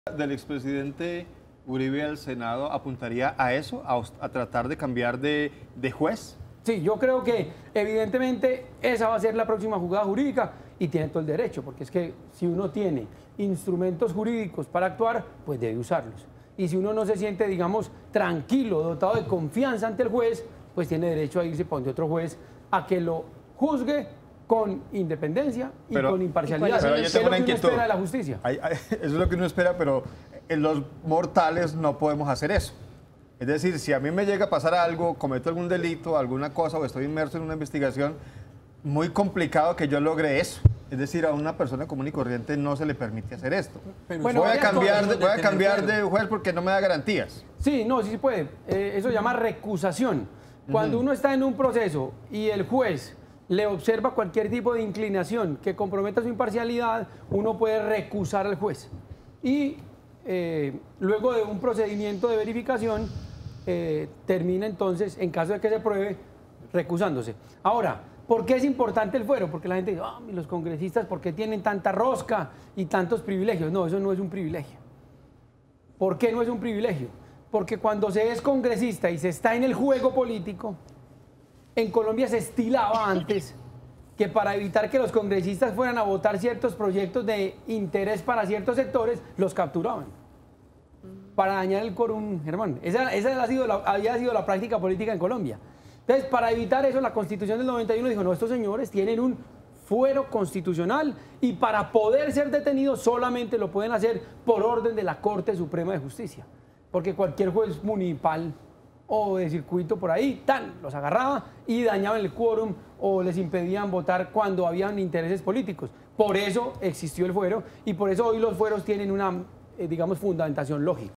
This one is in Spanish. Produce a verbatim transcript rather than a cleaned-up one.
Del expresidente Uribe al Senado apuntaría a eso, a, a tratar de cambiar de, de juez. Sí, yo creo que evidentemente esa va a ser la próxima jugada jurídica y tiene todo el derecho, porque es que si uno tiene instrumentos jurídicos para actuar, pues debe usarlos. Y si uno no se siente, digamos, tranquilo, dotado de confianza ante el juez, pues tiene derecho a irse para donde otro juez a que lo juzgue con independencia y pero, con imparcialidad. Pero yo tengo una inquietud. inquietud. Espera de la justicia. Hay, hay, eso es lo que uno espera, pero en los mortales no podemos hacer eso. Es decir, si a mí me llega a pasar algo, cometo algún delito, alguna cosa, o estoy inmerso en una investigación, muy complicado que yo logre eso. Es decir, a una persona común y corriente no se le permite hacer esto. Pero bueno, voy a cambiar, de, voy a cambiar de juez porque no me da garantías. Sí, no, sí se puede. Eh, eso se llama recusación. Cuando uh-huh. uno está en un proceso y el juez le observa cualquier tipo de inclinación que comprometa su imparcialidad, uno puede recusar al juez. Y eh, luego de un procedimiento de verificación, eh, termina entonces, en caso de que se pruebe, recusándose. Ahora, ¿por qué es importante el fuero? Porque la gente dice, oh, los congresistas, ¿por qué tienen tanta rosca y tantos privilegios? No, eso no es un privilegio. ¿Por qué no es un privilegio? Porque cuando se es congresista y se está en el juego político, en Colombia se estilaba antes que para evitar que los congresistas fueran a votar ciertos proyectos de interés para ciertos sectores, los capturaban para dañar el quórum, Germán. Esa, esa ha sido la, había sido la práctica política en Colombia. Entonces, para evitar eso, la Constitución del noventa y uno dijo, no, estos señores tienen un fuero constitucional y para poder ser detenidos solamente lo pueden hacer por orden de la Corte Suprema de Justicia. Porque cualquier juez municipal o de circuito por ahí, tan, los agarraba y dañaban el quórum o les impedían votar cuando habían intereses políticos. Por eso existió el fuero y por eso hoy los fueros tienen una, eh, digamos, fundamentación lógica.